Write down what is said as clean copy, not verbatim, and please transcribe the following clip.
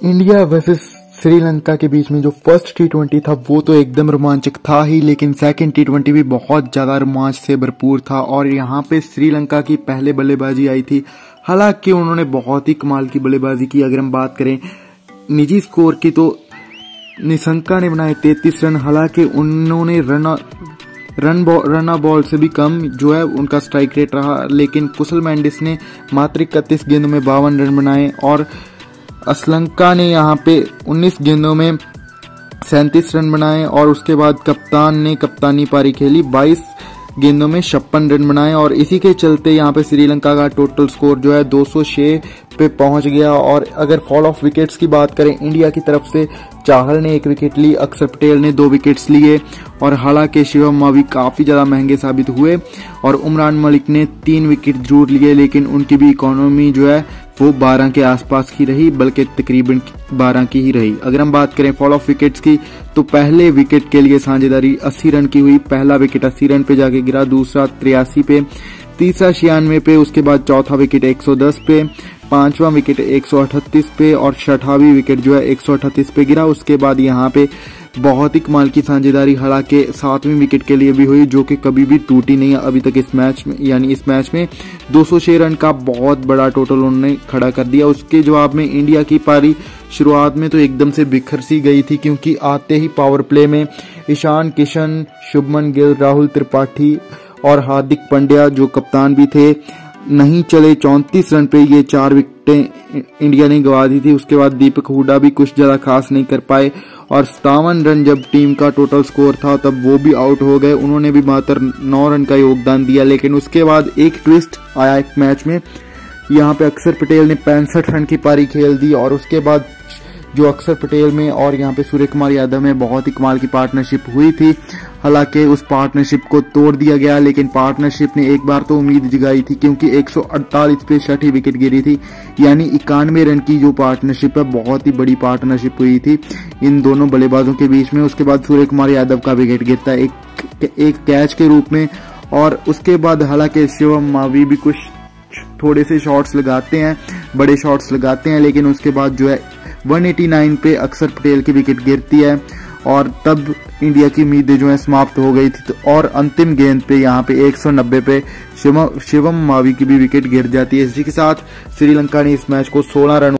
India versus Sri Lanka के बीच में जो फर्स्ट टी20 था वो तो एकदम रोमांचक था ही, लेकिन सेकंड टी20 भी बहुत ज्यादा रोमांच से भरपूर था। और यहाँ पे श्रीलंका की पहले बल्लेबाजी आई थी, हालांकि उन्होंने बहुत ही कमाल की बल्लेबाजी की। अगर हम बात करें निजी स्कोर की तो निशंका ने बनाए 33 रन, हालांकि उन्होंने रन बॉल से भी कम जो है उनका स्ट्राइक रेट रहा, लेकिन कुशल मेंडिस ने मात्र 31 गेंदों में 52 रन बनाए और श्रीलंका ने यहाँ पे 19 गेंदों में 37 रन बनाए। और उसके बाद कप्तान ने कप्तानी पारी खेली, 22 गेंदों में 56 रन बनाए और इसी के चलते यहाँ पे श्रीलंका का टोटल स्कोर जो है 206 पे पहुंच गया। और अगर फॉल ऑफ विकेट्स की बात करें, इंडिया की तरफ से चाहल ने 1 विकेट ली, अक्षर पटेल ने 2 विकेट्स लिए और हालांकि शिवम मावी काफी ज्यादा महंगे साबित हुए और उमरान मलिक ने 3 विकेट जरूर लिए, लेकिन उनकी भी इकोनॉमी जो है वो 12 के आसपास की रही, बल्कि तकरीबन 12 की ही रही। अगर हम बात करें फॉल ऑफ विकेट्स की तो पहले विकेट के लिए साझेदारी 80 रन की हुई, पहला विकेट 80 रन पे जाके गिरा, दूसरा 83 पे, तीसरा 96 पे, उसके बाद चौथा विकेट 110 पे, पांचवा विकेट 138 पे और छठावी विकेट जो है 138 पे गिरा। उसके बाद यहाँ पे बहुत ही कमाल की साझेदारी हालांकि 7वीं विकेट के लिए भी हुई, जो कि कभी भी टूटी नहीं है अभी तक इस मैच में। यानी इस मैच में 206 रन का बहुत बड़ा टोटल उन्होंने खड़ा कर दिया। उसके जवाब में इंडिया की पारी शुरुआत में तो एकदम से बिखर सी गई थी, क्योंकि आते ही पावर प्ले में ईशान किशन, शुभमन गिल, राहुल त्रिपाठी और हार्दिक पांड्या जो कप्तान भी थे नहीं चले। 34 रन पे ये 4 विकेटें इंडिया ने गंवा दी थी। उसके बाद दीपक हुडा भी कुछ ज्यादा खास नहीं कर पाए और 57 रन जब टीम का टोटल स्कोर था तब वो भी आउट हो गए। उन्होंने भी मात्र 9 रन का योगदान दिया। लेकिन उसके बाद एक ट्विस्ट आया एक मैच में, यहाँ पे अक्षर पटेल ने 65 रन की पारी खेल दी और उसके बाद जो अक्षर पटेल में और यहाँ पे सूर्य कुमार यादव में बहुत ही कमाल की पार्टनरशिप हुई थी। हालांकि उस पार्टनरशिप को तोड़ दिया गया, लेकिन पार्टनरशिप ने एक बार तो उम्मीद जगाई थी, क्योंकि 148 पे 6ठी विकेट गिरी थी। यानी 91 रन की जो पार्टनरशिप है, बहुत ही बड़ी पार्टनरशिप हुई थी इन दोनों बल्लेबाजों के बीच में। उसके बाद सूर्य कुमार यादव का विकेट गिरता है एक कैच के रूप में और उसके बाद हालांकि शिवम मावी भी कुछ थोड़े से शॉट्स लगाते हैं, बड़े शॉट्स लगाते हैं, लेकिन उसके बाद जो है 189 पे अक्षर पटेल की विकेट गिरती है और तब इंडिया की उम्मीदें जो है समाप्त हो गई थी। तो और अंतिम गेंद पे यहाँ पे 190 पे शिवम मावी की भी विकेट गिर जाती है। इसी के साथ श्रीलंका ने इस मैच को 16 रन